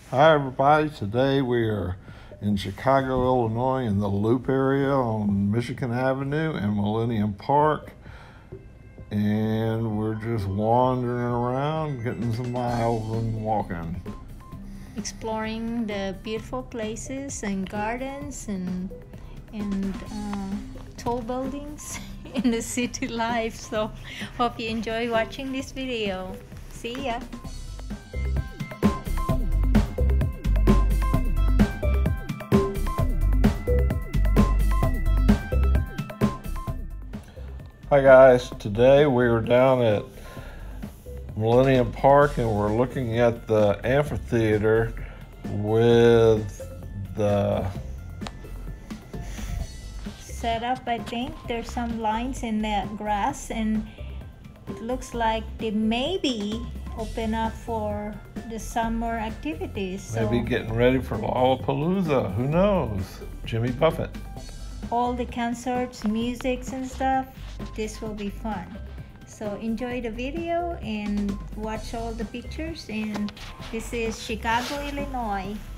Hi everybody, today we are in Chicago, Illinois in the Loop area on Michigan Avenue and Millennium Park, and we're just wandering around getting some miles and walking. Exploring the beautiful places and gardens and tall buildings in the city life. So hope you enjoy watching this video. See ya. Hi guys, today we are down at Millennium Park and we're looking at the amphitheater with the Setup, I think there's some lines in the grass and it looks like they maybe open up for the summer activities. maybe getting ready for Lollapalooza, who knows? Jimmy Buffett. All the concerts, musics and stuff, this will be fun. So enjoy the video and watch all the pictures. And this is Chicago, Illinois.